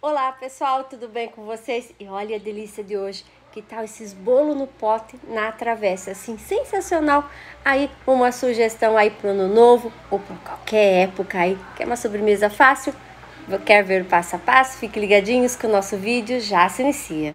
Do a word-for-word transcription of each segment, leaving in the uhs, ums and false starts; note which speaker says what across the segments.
Speaker 1: Olá pessoal, tudo bem com vocês? E olha a delícia de hoje, que tal esses bolos no pote na travessa, assim, sensacional. Aí uma sugestão aí para o ano novo ou para qualquer época aí, quer uma sobremesa fácil? Quer ver o passo a passo? Fiquem ligadinhos que o nosso vídeo já se inicia.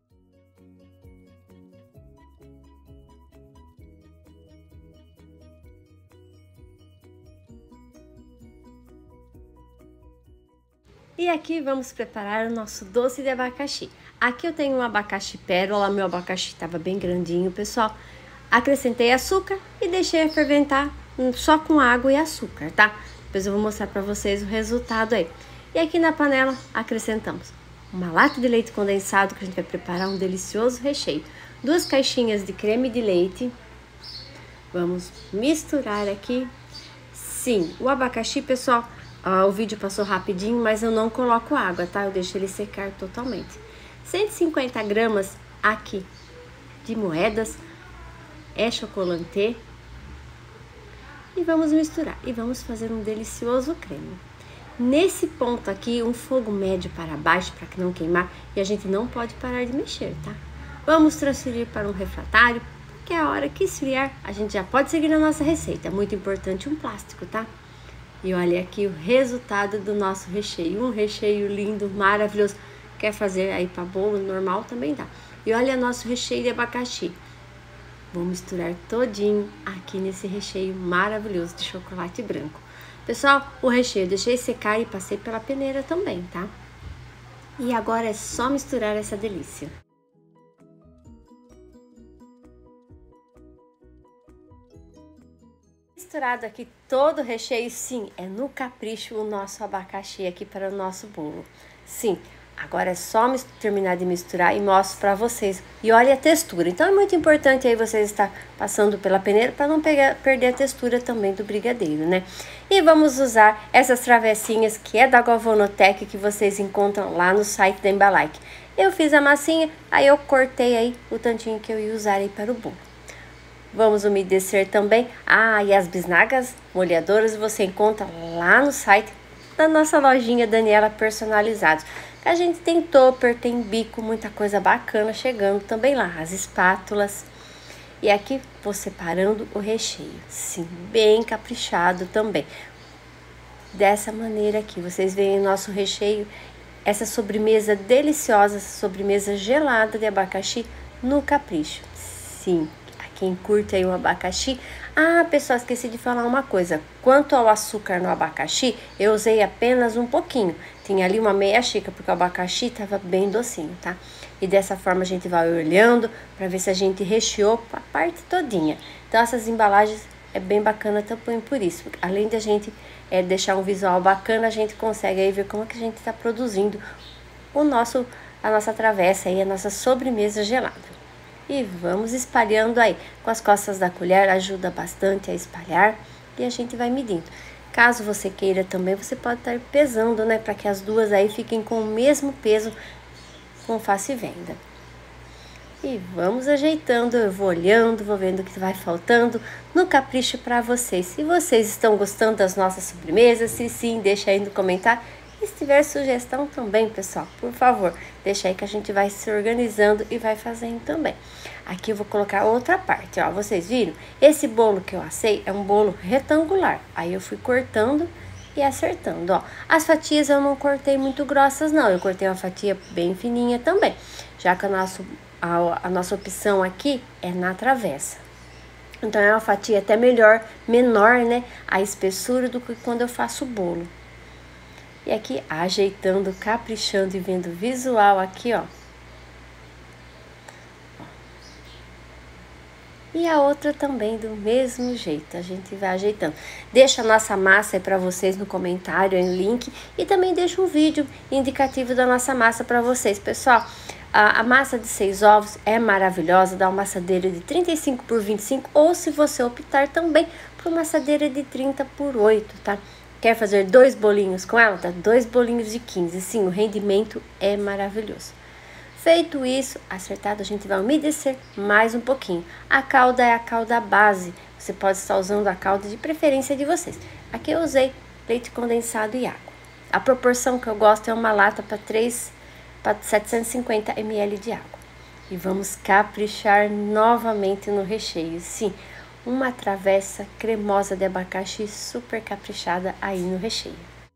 Speaker 1: E aqui vamos preparar o nosso doce de abacaxi. Aqui eu tenho um abacaxi pérola, meu abacaxi estava bem grandinho, pessoal. Acrescentei açúcar e deixei ferventar só com água e açúcar, tá? Depois eu vou mostrar para vocês o resultado aí. E aqui na panela acrescentamos uma lata de leite condensado, que a gente vai preparar um delicioso recheio. Duas caixinhas de creme de leite. Vamos misturar aqui. Sim, o abacaxi, pessoal... Ah, o vídeo passou rapidinho, mas eu não coloco água, tá? Eu deixo ele secar totalmente. cento e cinquenta gramas aqui de moedas, é chocolate. E vamos misturar. E vamos fazer um delicioso creme. Nesse ponto aqui, um fogo médio para baixo, para que não queimar. E a gente não pode parar de mexer, tá? Vamos transferir para um refratário, porque a hora que esfriar, a gente já pode seguir na nossa receita. É muito importante um plástico, tá? E olha aqui o resultado do nosso recheio, um recheio lindo, maravilhoso. Quer fazer aí para bolo normal também dá. E olha nosso recheio de abacaxi. Vou misturar todinho aqui nesse recheio maravilhoso de chocolate branco. Pessoal, o recheio eu deixei secar e passei pela peneira também, tá? E agora é só misturar essa delícia. Misturado aqui todo o recheio, sim, é no capricho o nosso abacaxi aqui para o nosso bolo. Sim, agora é só terminar de misturar e mostro para vocês. E olha a textura, então é muito importante aí vocês estar passando pela peneira para não pegar, perder a textura também do brigadeiro, né? E vamos usar essas travessinhas que é da Galvanotec, que vocês encontram lá no site da Embalike. Eu fiz a massinha, aí eu cortei aí o tantinho que eu ia usar aí para o bolo. Vamos umedecer também. Ah, e as bisnagas molhadoras você encontra lá no site da nossa lojinha Daniela Personalizados. A gente tem topper, tem bico, muita coisa bacana chegando também lá. As espátulas. E aqui vou separando o recheio. Sim, bem caprichado também. Dessa maneira aqui, vocês veem o nosso recheio. Essa sobremesa deliciosa, sobremesa gelada de abacaxi no capricho. Sim. Quem curte aí o abacaxi. Ah, pessoal, esqueci de falar uma coisa. Quanto ao açúcar no abacaxi, eu usei apenas um pouquinho. Tinha ali uma meia xícara, porque o abacaxi estava bem docinho, tá? E dessa forma a gente vai olhando para ver se a gente recheou a parte todinha. Então essas embalagens é bem bacana também por isso. Além de a gente é, deixar um visual bacana, a gente consegue aí ver como é que a gente está produzindo o nosso, a nossa travessa aí, a nossa sobremesa gelada. E vamos espalhando aí, com as costas da colher, ajuda bastante a espalhar e a gente vai medindo. Caso você queira também, você pode estar pesando, né, para que as duas aí fiquem com o mesmo peso com fácil venda. E vamos ajeitando, eu vou olhando, vou vendo o que vai faltando no capricho para vocês. Se vocês estão gostando das nossas sobremesas, se sim, deixa aí no comentário. E se tiver sugestão também, pessoal, por favor, deixa aí que a gente vai se organizando e vai fazendo também. Aqui eu vou colocar outra parte, ó, vocês viram? Esse bolo que eu assei é um bolo retangular. Aí eu fui cortando e acertando, ó. As fatias eu não cortei muito grossas, não. Eu cortei uma fatia bem fininha também, já que a nossa, a, a nossa opção aqui é na travessa. Então é uma fatia até melhor, menor, né, a espessura do que quando eu faço o bolo. E aqui ajeitando, caprichando e vendo o visual aqui, ó. E a outra também do mesmo jeito, a gente vai ajeitando. Deixa a nossa massa aí para vocês no comentário, em link. E também deixa um vídeo indicativo da nossa massa para vocês, pessoal. A, a massa de seis ovos é maravilhosa, dá uma assadeira de trinta e cinco por vinte e cinco. Ou se você optar também por uma assadeira de trinta por oito, tá? Quer fazer dois bolinhos com ela? Tá? Dois bolinhos de quinze. Sim, o rendimento é maravilhoso. Feito isso, acertado, a gente vai umedecer mais um pouquinho. A calda é a calda base. Você pode estar usando a calda de preferência de vocês. Aqui eu usei leite condensado e água. A proporção que eu gosto é uma lata para três para setecentos e cinquenta mililitros de água. E vamos caprichar novamente no recheio. Sim, uma travessa cremosa de abacaxi super caprichada aí no recheio.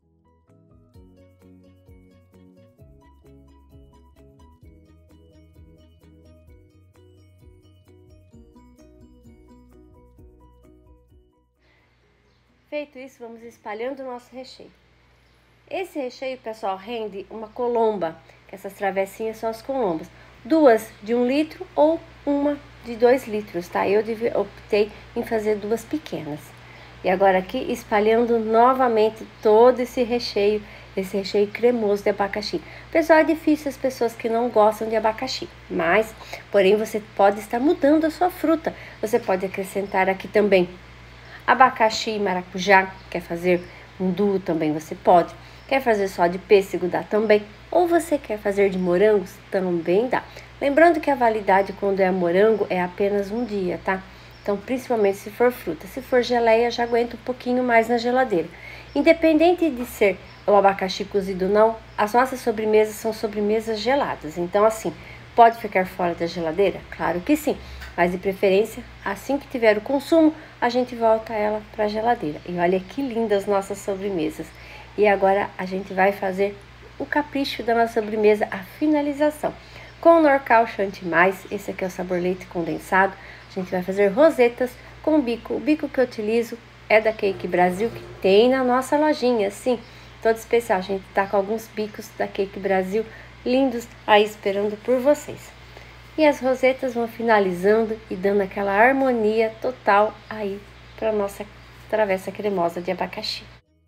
Speaker 1: Feito isso, vamos espalhando o nosso recheio. Esse recheio, pessoal, rende uma colomba, que essas travessinhas são as colombas. Duas de um litro ou uma de dois litros, tá? Eu optei em fazer duas pequenas. E agora aqui, espalhando novamente todo esse recheio, esse recheio cremoso de abacaxi. Pessoal, é difícil as pessoas que não gostam de abacaxi, mas, porém, você pode estar mudando a sua fruta. Você pode acrescentar aqui também abacaxi e maracujá. Quer fazer um duo também, você pode. Quer fazer só de pêssego, dá também. Ou você quer fazer de morangos, também dá. Lembrando que a validade quando é morango é apenas um dia, tá? Então, principalmente se for fruta. Se for geleia, já aguenta um pouquinho mais na geladeira. Independente de ser o abacaxi cozido ou não, as nossas sobremesas são sobremesas geladas. Então, assim, pode ficar fora da geladeira? Claro que sim. Mas de preferência, assim que tiver o consumo, a gente volta ela para a geladeira. E olha que lindas as nossas sobremesas. E agora a gente vai fazer o capricho da nossa sobremesa, a finalização. Com o Norcal Chante Mais, esse aqui é o sabor leite condensado, a gente vai fazer rosetas com bico. O bico que eu utilizo é da Cake Brasil, que tem na nossa lojinha, sim, todo especial. A gente tá com alguns bicos da Cake Brasil lindos aí esperando por vocês. E as rosetas vão finalizando e dando aquela harmonia total aí para nossa travessa cremosa de abacaxi.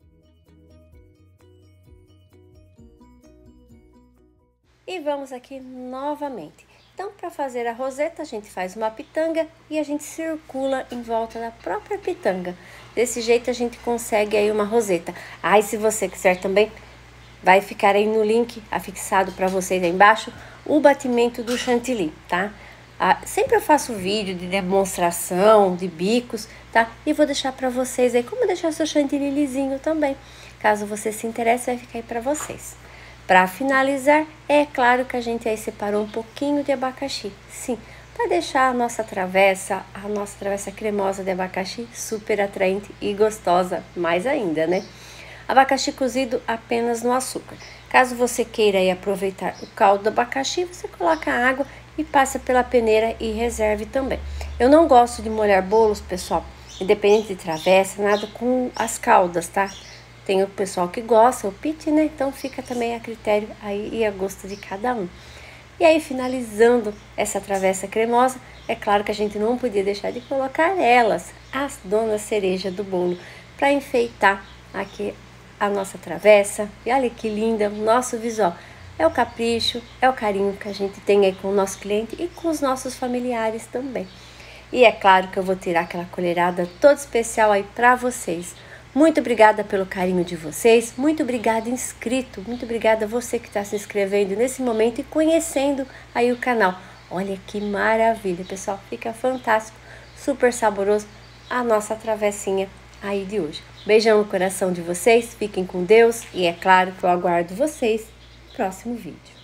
Speaker 1: E vamos aqui novamente. Então, para fazer a roseta, a gente faz uma pitanga e a gente circula em volta da própria pitanga. Desse jeito a gente consegue aí uma roseta. Aí, se você quiser também, vai ficar aí no link afixado para vocês aí embaixo, o batimento do chantilly, tá? Ah, sempre eu faço vídeo de demonstração de bicos, tá? E vou deixar para vocês aí como deixar seu chantilly lisinho também. Caso você se interesse, vai ficar aí para vocês. Para finalizar, é claro que a gente aí separou um pouquinho de abacaxi, sim, para deixar a nossa travessa, a nossa travessa cremosa de abacaxi super atraente e gostosa, mais ainda, né? Abacaxi cozido apenas no açúcar. Caso você queira aí aproveitar o caldo do abacaxi, você coloca a água e passa pela peneira e reserve também. Eu não gosto de molhar bolos, pessoal, independente de travessa, nada com as caldas, tá? Tem o pessoal que gosta, o pit, né? Então fica também a critério aí e a gosto de cada um. E aí, finalizando essa travessa cremosa, é claro que a gente não podia deixar de colocar elas, as donas cereja do bolo, para enfeitar aqui a nossa travessa. E olha que linda o nosso visual. É o capricho, é o carinho que a gente tem aí com o nosso cliente e com os nossos familiares também. E é claro que eu vou tirar aquela colherada toda especial aí para vocês. Muito obrigada pelo carinho de vocês, muito obrigada inscrito, muito obrigada a você que está se inscrevendo nesse momento e conhecendo aí o canal. Olha que maravilha, pessoal, fica fantástico, super saboroso a nossa travessinha aí de hoje. Beijão no coração de vocês, fiquem com Deus e é claro que eu aguardo vocês no próximo vídeo.